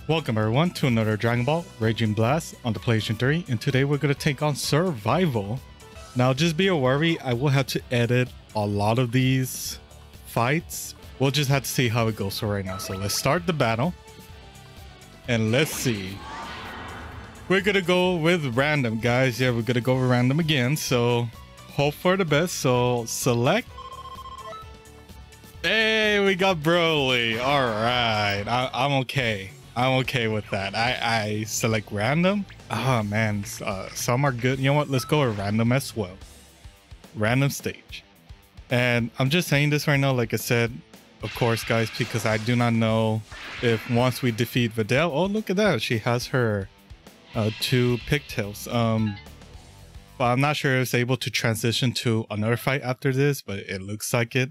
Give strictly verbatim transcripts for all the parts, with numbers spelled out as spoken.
Welcome everyone to another Dragon Ball Raging Blast on the PlayStation three, and today we're going to take on Survival. Now just be aware, I will have to edit a lot of these fights. We'll just have to see how it goes for right now. So let's start the battle. And let's see. We're going to go with random, guys. Yeah, we're going to go with random again. So hope for the best. So select. Hey, we got Broly. All right. I I'm okay. I'm okay with that. I, I select random. Oh man, uh, some are good. You know what? Let's go with random as well. Random stage. And I'm just saying this right now, like I said, of course, guys, because I do not know if once we defeat Videl. Oh, look at that. She has her uh, two pigtails. Um, but I'm not sure if it's able to transition to another fight after this, but it looks like it.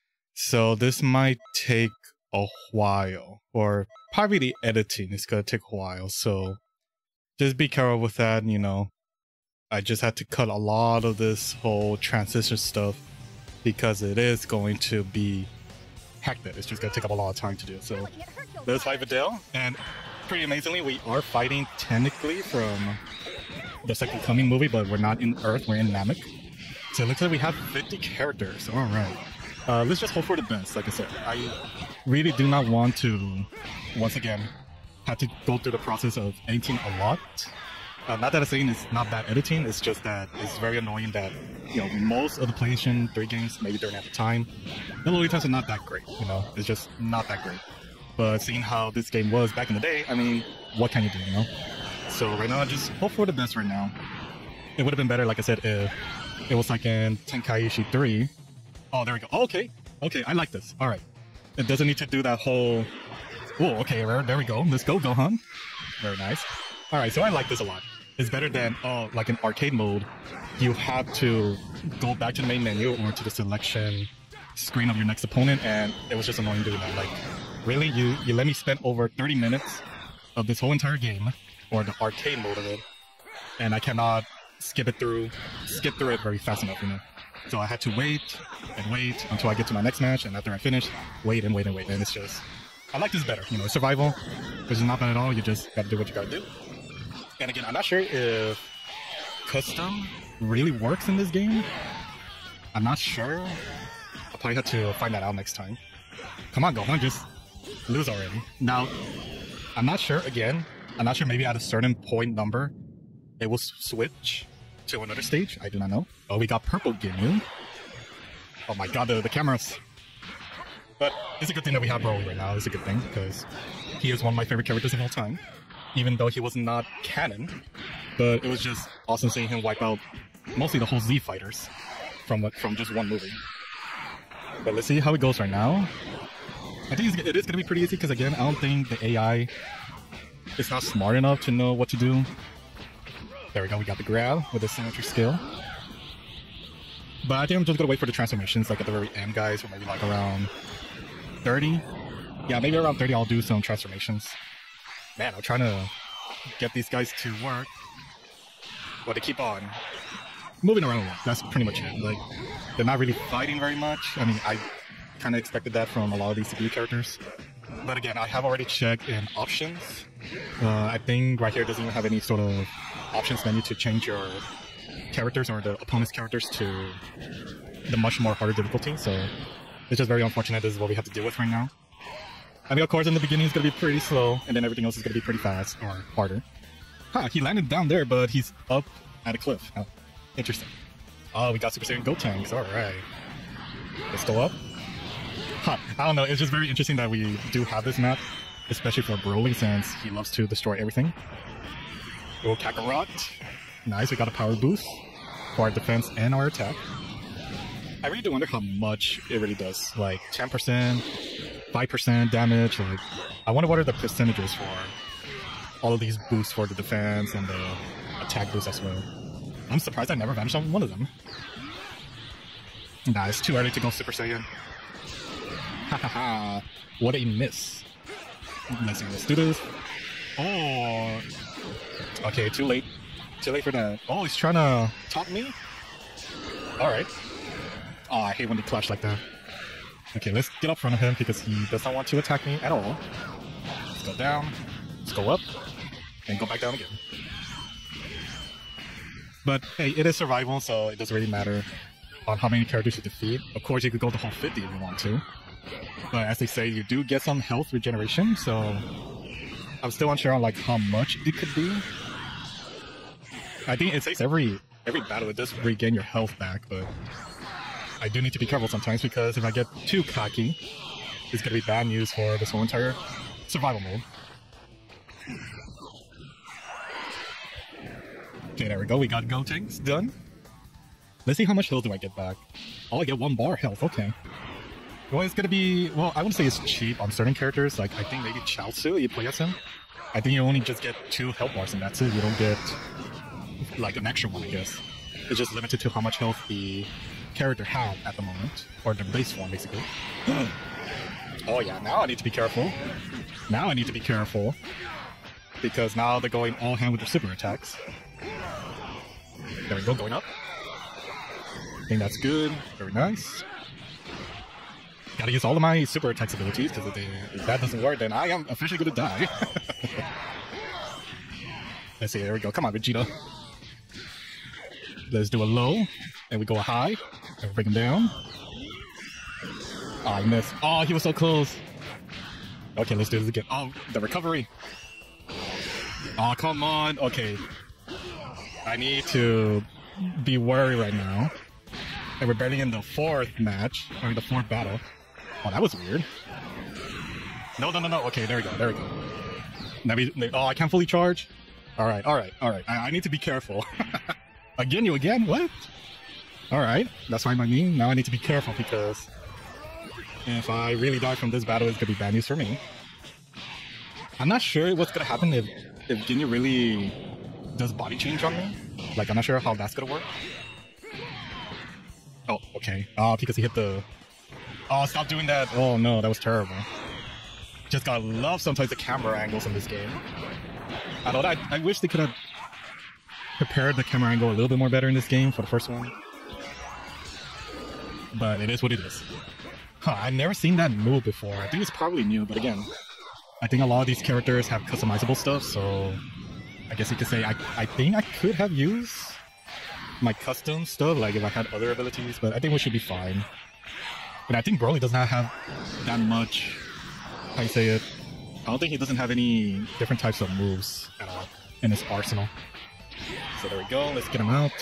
So this might take a while, or probably the editing is gonna take a while, so just be careful with that. You know, I just had to cut a lot of this whole transition stuff because it is going to be hectic. It's just gonna take up a lot of time to do. So let's fight Videl, and pretty amazingly we are fighting technically from the Second Coming movie, but we're not in Earth, we're in Namek. So it looks like we have fifty characters. All right. Uh, let's just hope for the best. Like I said, I really do not want to, once again, have to go through the process of editing a lot. Uh, not that I'm saying it's not bad editing, it's just that it's very annoying that, you know, most of the PlayStation three games, maybe during at the time, the loading times are not that great, you know, it's just not that great. But seeing how this game was back in the day, I mean, what can you do, you know? So right now, just hope for the best right now. It would have been better, like I said, if it was like in Tenkaichi three. Oh, there we go. Oh, okay. Okay, I like this. All right. It doesn't need to do that whole... Oh, okay. There we go. Let's go, Gohan. Very nice. All right, so I like this a lot. It's better than, oh, like in arcade mode, you have to go back to the main menu or to the selection screen of your next opponent, and it was just annoying doing that. Like, really? You, you let me spend over thirty minutes of this whole entire game, or the arcade mode of it, and I cannot skip it through, skip through it very fast enough, you know? So I had to wait and wait until I get to my next match, and after I finish, wait and wait and wait, and it's just... I like this better, you know, survival, which is not bad at all, you just gotta do what you gotta do. And again, I'm not sure if custom really works in this game. I'm not sure. I'll probably have to find that out next time. Come on, Gohan, just lose already. Now, I'm not sure, again, I'm not sure maybe at a certain point number, it will switch to another stage. I do not know. Oh, we got Purple Ginyu. Oh my god, the, the cameras. But it's a good thing that we have Broly right now. It's a good thing, because he is one of my favorite characters of all time. Even though he was not canon. But it was just awesome seeing him wipe out mostly the whole Z fighters from, from just one movie. But let's see how it goes right now. I think it's, it is going to be pretty easy, because again, I don't think the A I is not smart enough to know what to do. There we go, we got the grab with the symmetry skill. But I think I'm just gonna wait for the transformations, like at the very end, guys, or maybe like around thirty. Yeah, maybe around thirty I'll do some transformations. Man, I'm trying to get these guys to work. But they keep on moving around a lot. That's pretty much it. Like, they're not really fighting very much. I mean, I kind of expected that from a lot of these C P U characters. But again, I have already checked in options. Uh, I think right here it doesn't even have any sort of options menu to change your characters or the opponent's characters to the much more harder difficulty. So it's just very unfortunate. This is what we have to deal with right now. I mean, of course, in the beginning it's going to be pretty slow, and then everything else is going to be pretty fast or harder. Huh, he landed down there, but he's up at a cliff. Oh, interesting. Oh, we got Super Saiyan Gotenks. All right. It's still up. Huh, I don't know, it's just very interesting that we do have this map, especially for Broly, since he loves to destroy everything. Oh, Kakarot. Nice, we got a power boost for our defense and our attack. I really do wonder how much it really does. Like, ten percent, five percent damage, like... I wonder what are the percentages for all of these boosts for the defense and the attack boost as well. I'm surprised I never vanished on one of them. Nah, it's too early to go Super Saiyan. Hahaha, what a miss. Let's see, let's do this. Oh, okay, too late. Too late for that. Oh, he's trying to taunt me? Alright. Oh, I hate when they clash like that. Okay, let's get up front of him because he does not want to attack me at all. Let's go down. Let's go up and go back down again. But hey, it is survival, so it doesn't really matter on how many characters you defeat. Of course, you could go the whole fifty if you want to. But as they say, you do get some health regeneration, so I'm still unsure on like how much it could be. I think it says every every battle it does regain your health back, but I do need to be careful sometimes because if I get too cocky, it's gonna be bad news for this whole entire survival mode. Okay, there we go. We got Gotenks done. Let's see how much health do I get back. Oh, I get one bar health. Okay. Well, it's gonna be, well, I wouldn't say it's cheap on certain characters. Like, I think maybe Chaozu, you play as him. I think you only just get two health bars and that's it. You don't get, like, an extra one, I guess. It's just limited to how much health the character had at the moment. Or the base form, basically. Oh, yeah, now I need to be careful. Now I need to be careful. Because now they're going all hand with their super attacks. There we go, going up. I think that's good. Very nice. Gotta use all of my super attacks abilities, because if, if that doesn't work, then I am officially gonna die. Let's see, there we go. Come on, Vegeta. Let's do a low, and we go a high, and we bring him down. Oh, I missed. Oh, he was so close. Okay, let's do this again. Oh, the recovery. Oh, come on. Okay. I need to be worried right now. And we're barely in the fourth match, I mean the fourth battle. Oh, that was weird. No, no, no, no. Okay, there we go. There we go. Now we, oh, I can't fully charge. All right, all right, all right. I, I need to be careful. Again, you again? What? All right, that's fine by me. Now I need to be careful because if I really die from this battle, it's gonna be bad news for me. I'm not sure what's gonna happen if if Ginyu really does body change on me. Like, I'm not sure how that's gonna work. Oh, okay. Oh, because he hit the... Oh, stop doing that. Oh, no, that was terrible. Just gotta love sometimes the camera angles in this game. I don't know, I, I wish they could have prepared the camera angle a little bit more better in this game for the first one. But it is what it is. Huh, I've never seen that move before. I think it's probably new, but again, I think a lot of these characters have customizable stuff, so I guess you could say I, I think I could have used my custom stuff, like if I had other abilities, but I think we should be fine. But I think Broly does not have that much, how do you say it? I don't think he doesn't have any different types of moves at all in his arsenal. So there we go, let's get him out.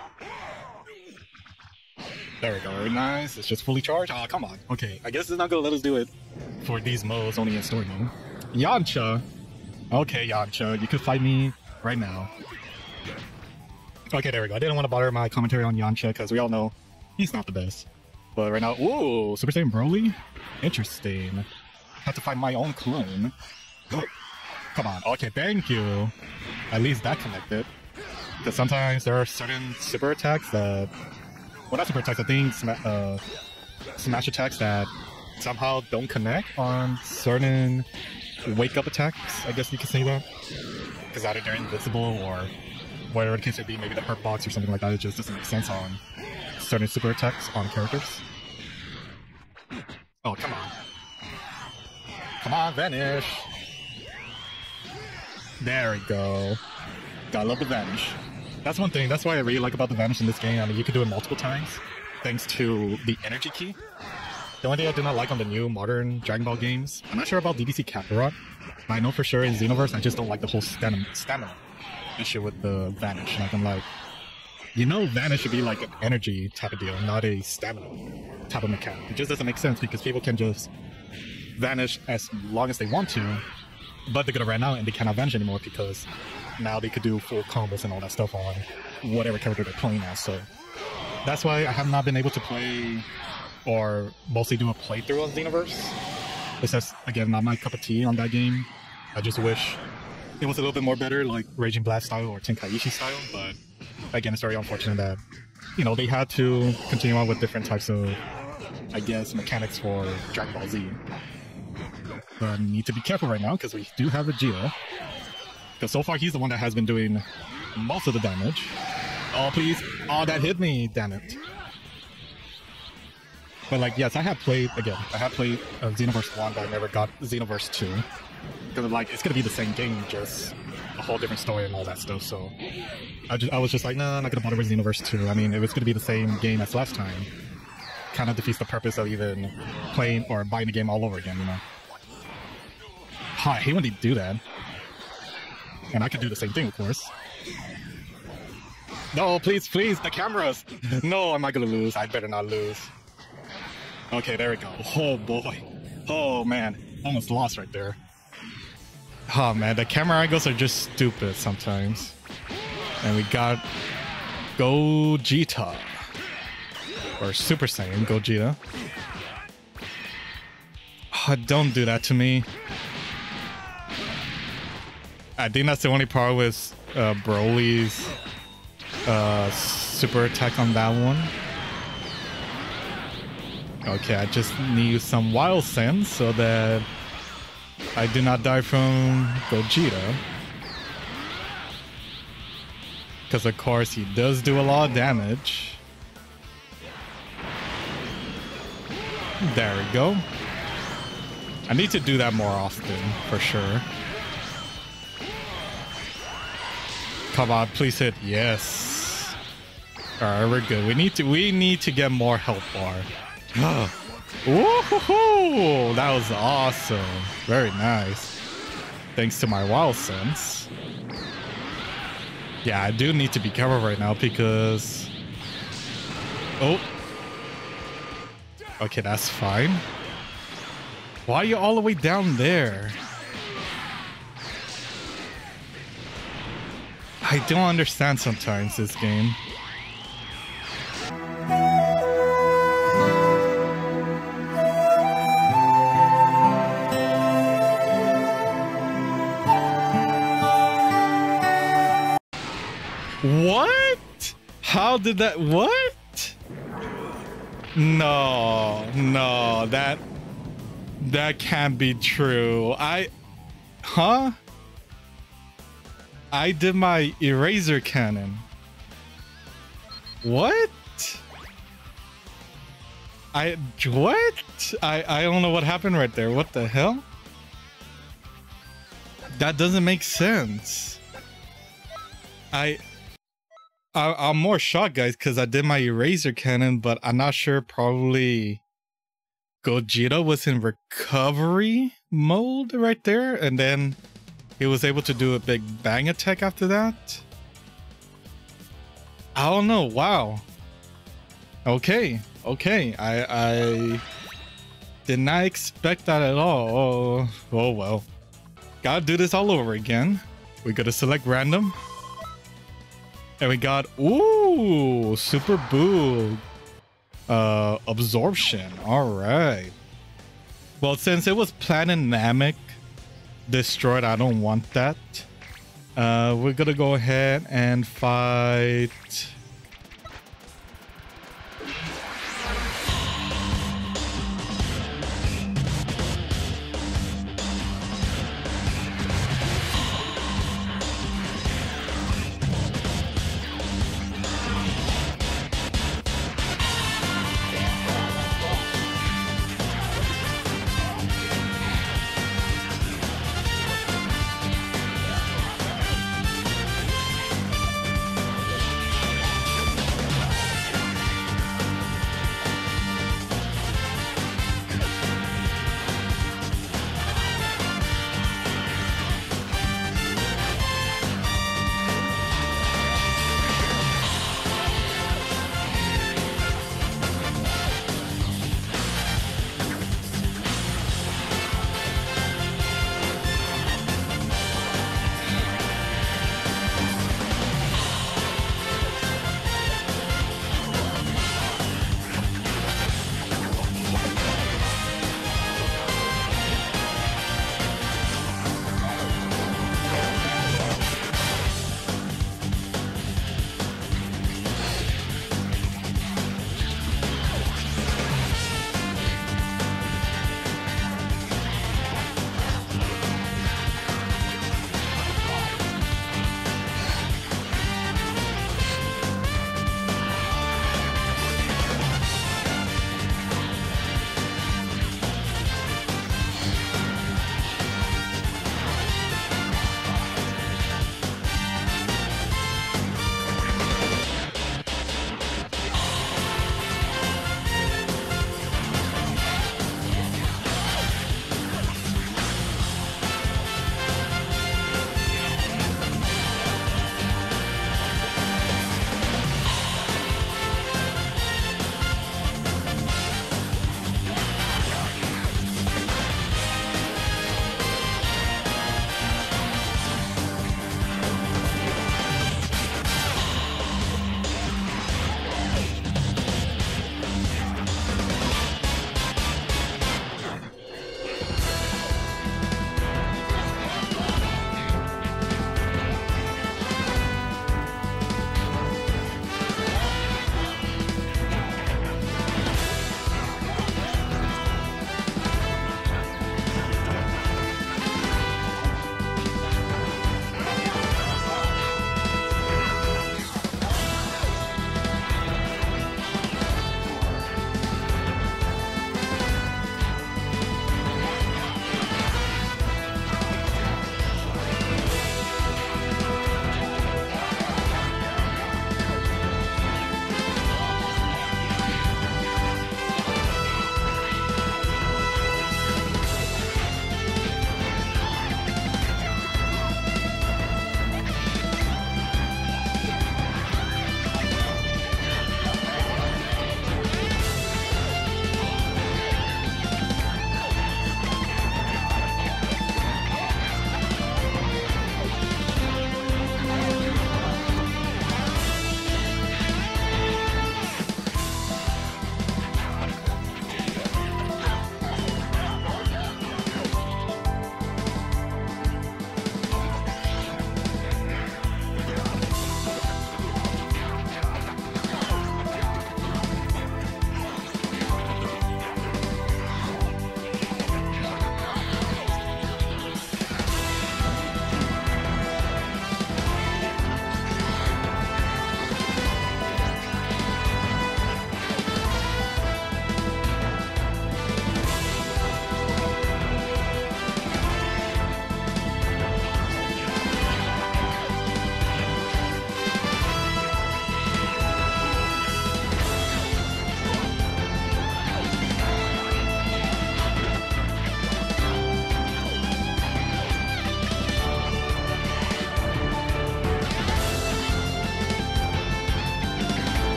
There we go, very nice. It's just fully charged. Oh, come on. Okay, I guess it's not gonna let us do it for these modes, only in story mode. Yamcha. Okay, Yamcha, you could fight me right now. Okay, there we go. I didn't want to bother my commentary on Yamcha because we all know he's not the best. But right now, ooh, Super Saiyan Broly? Interesting. Have to find my own clone. Come on. Okay, thank you. At least that connected. Because sometimes there are certain super attacks that... Well, not super attacks, I think sma uh, smash attacks that somehow don't connect on certain wake-up attacks, I guess you could say that. Because either they're invisible or whatever the case may be, maybe the hurt box or something like that, it just doesn't make sense on certain super attacks on characters. Oh, come on. Come on, vanish! There we go. Gotta love the vanish. That's one thing, that's why I really like about the vanish in this game. I mean, you can do it multiple times, thanks to the energy key. The only thing I do not like on the new modern Dragon Ball games, I'm not sure about D B Z Kakarot, but I know for sure in Xenoverse, I just don't like the whole stamina, stamina issue with the vanish. Like, I'm like, you know, vanish should be like an energy type of deal, not a stamina type of mechanic. It just doesn't make sense because people can just vanish as long as they want to, but they're gonna run out and they cannot vanish anymore because now they could do full combos and all that stuff on whatever character they're playing as. So that's why I have not been able to play or mostly do a playthrough on Xenoverse. It's just, again, not my cup of tea on that game. I just wish it was a little bit more better, like Raging Blast style or Tenkaichi style, but again, it's very unfortunate that, you know, they had to continue on with different types of, I guess, mechanics for Dragon Ball Z. But I need to be careful right now because we do have Vegeta. Because so far he's the one that has been doing most of the damage. Oh, please. Oh, that hit me. Damn it. But like, yes, I have played, again, I have played uh, Xenoverse one, but I never got Xenoverse two. Because like, it's gonna be the same game, just a whole different story and all that stuff, so... I, just, I was just like, no, nah, I'm not gonna bother with Xenoverse two. I mean, if it's gonna be the same game as last time, kind of defeats the purpose of even playing or buying the game all over again, you know? Oh, I hate when they do that. And I could do the same thing, of course. No, please, please, the cameras! No, I'm not gonna lose. I better not lose. Okay, there we go. Oh boy. Oh man. Almost lost right there. Oh man, the camera angles are just stupid sometimes. And we got Gogeta. Or Super Saiyan Gogeta. Oh, don't do that to me. I think that's the only part with uh, Broly's uh, super attack on that one. Okay, I just need some wild sense so that I do not die from Gogeta. Because of course he does do a lot of damage. There we go. I need to do that more often, for sure. Come on, please hit. Yes. Alright, we're good. We need to we need to get more health bar. Woohoo! That was awesome. Very nice. Thanks to my wild sense. Yeah, I do need to be careful right now because... Oh. Okay, that's fine. Why are you all the way down there? I don't understand sometimes this game. What? How did that... What? No, no, that... That can't be true. I... Huh? I did my eraser cannon. What? I... What? I, I don't know what happened right there. What the hell? That doesn't make sense. I... I, I'm more shocked, guys, because I did my eraser cannon, but I'm not sure. Probably Gogeta was in recovery mode right there, and then he was able to do a big bang attack after that. I don't know. Wow. Okay. Okay. I I did not expect that at all. Oh, oh well. Gotta do this all over again. We gotta select random. And we got, ooh, Super Boo uh, Absorption. All right. Well, since it was Platinamic destroyed, I don't want that. Uh, we're going to go ahead and fight...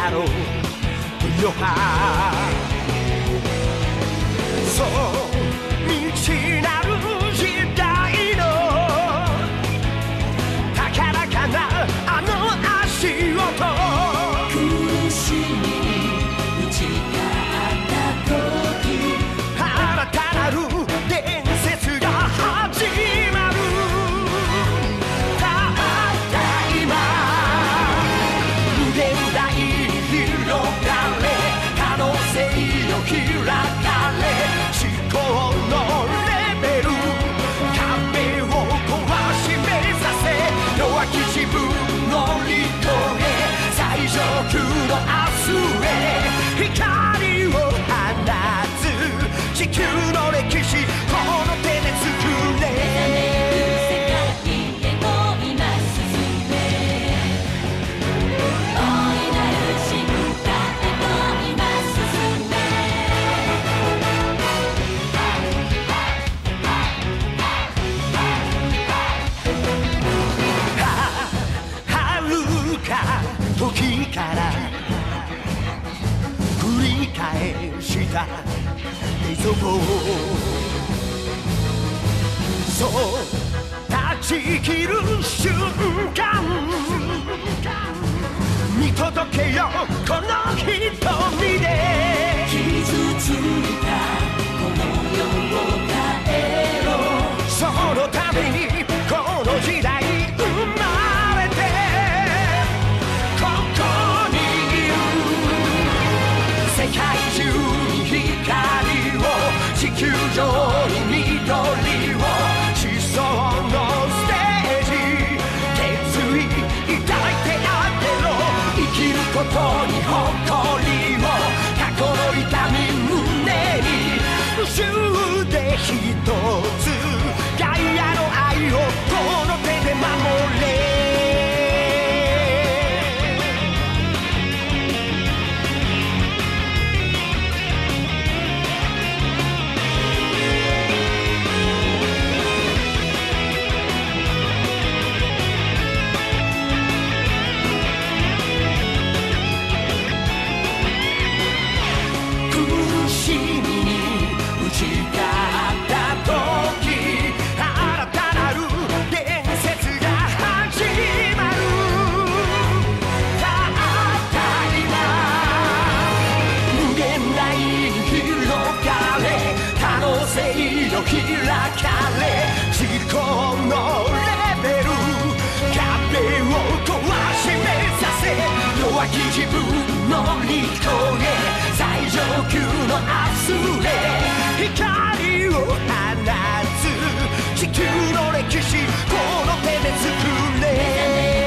だろうよはそう未知なる時代の高らかなあの足音苦しみに打ち勝った時新たなる伝説が始まるたった今無限大に広がれ可能性を開かれ思考のレベル壁を壊し目指せ弱き自分乗り越え最上級の明日へ光を放つ地球の歴史この手で作れ時から繰り返した映像をそう断ち切る瞬間見届けよこの瞳で傷ついたこの世を変えろそのためにこの時代生まれてここにいる世界中に光を地球上に緑を地層のステージ決意抱いてあげろ生きることに誇りを過去の痛み胸に無臭で一つガイアの愛をこの手で守れ開かれ思考のレベル壁を壊し目指せ弱き自分乗り越え最上級の明日へ光を放つ地球の歴史この手で作れ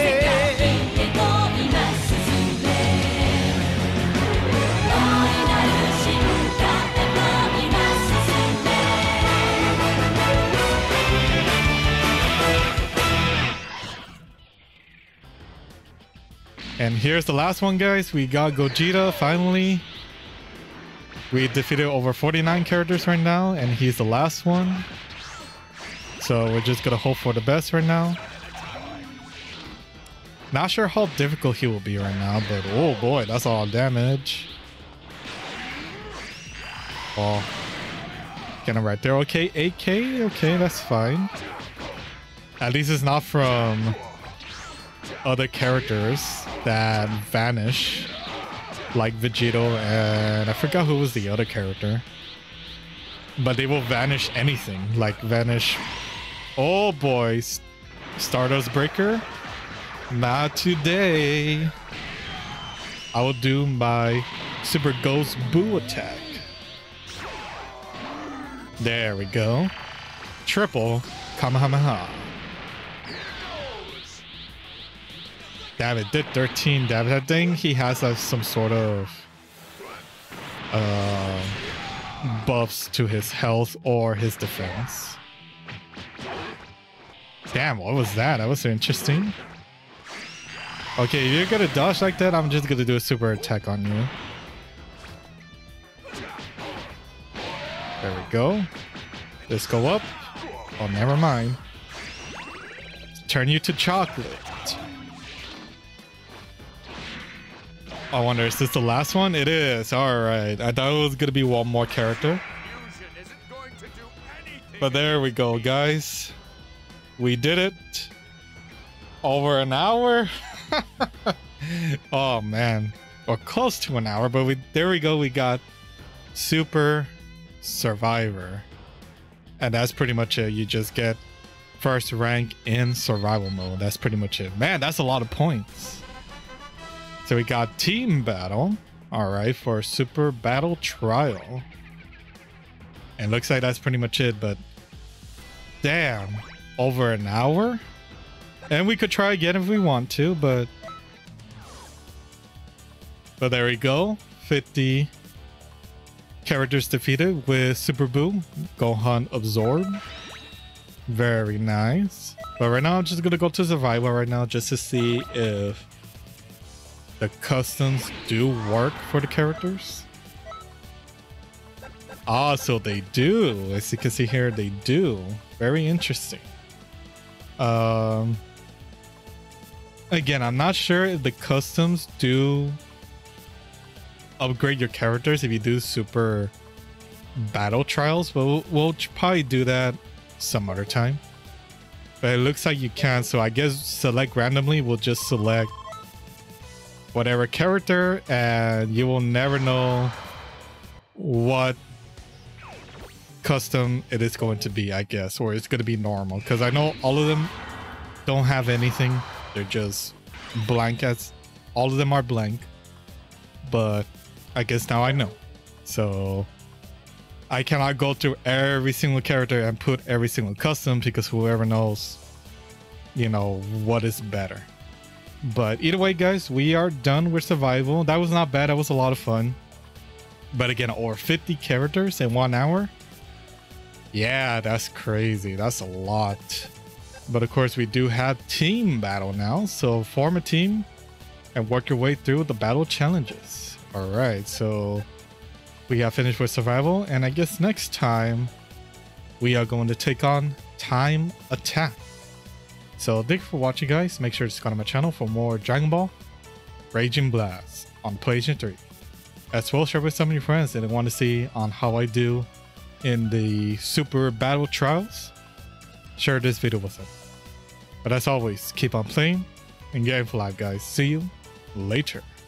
And here's the last one, guys. We got Gogeta finally. We defeated over forty-nine characters right now, and he's the last one. So we're just gonna hope for the best right now. Not sure how difficult he will be right now, but oh boy, that's all damage. Oh, get him right there. Okay, eight K. Okay, that's fine. At least it's not from other characters that vanish, like Vegito, and I forgot who was the other character, but they will vanish anything, like vanish. Oh boy, Stardust Breaker, not today. I will do my Super Ghost Boo attack. There we go. Triple Kamehameha. Damn, it did thirteen damage. I think he has uh, some sort of uh, buffs to his health or his defense. Damn, what was that? That was so interesting. Okay, if you're gonna dodge like that, I'm just gonna do a super attack on you. There we go. Let's go up. Oh, never mind. Turn you to chocolate. I wonder, is this the last one? It is. All right. I thought it was going to be one more character. But there we go, guys. We did it. Over an hour. Oh, man. Or close to an hour. But we there we go. We got Super Survivor. And that's pretty much it. You just get first rank in survival mode. That's pretty much it. Man, that's a lot of points. So we got team battle, all right, for Super Battle Trial. And looks like that's pretty much it, but damn, over an hour? And we could try again if we want to, but... But there we go, fifty characters defeated with Super Boo, Gohan Absorb. Very nice. But right now I'm just gonna go to survival right now just to see if the customs do work for the characters. Ah, so they do. As you can see here, they do. Very interesting. Um, again, I'm not sure if the customs do upgrade your characters if you do Super Battle Trials, but we'll, we'll probably do that some other time. But it looks like you can, so I guess select randomly. We'll just select whatever character, and you will never know what custom it is going to be, I guess, or it's going to be normal, because I know all of them don't have anything. They're just blank, as all of them are blank, but I guess now I know. So I cannot go through every single character and put every single custom, because whoever knows, you know, what is better. But either way, guys, we are done with survival. That was not bad. That was a lot of fun. But again, over fifty characters in one hour. Yeah, that's crazy. That's a lot. But of course, we do have team battle now. So form a team and work your way through the battle challenges. All right, so we have finished with survival. And I guess next time we are going to take on Time Attack. So thank you for watching, guys. Make sure to subscribe to my channel for more Dragon Ball Raging Blast on PlayStation three. As well, share with some of your friends that want to see on how I do in the Super Battle Trials. Share this video with them. But as always, keep on playing and game for life, guys. See you later.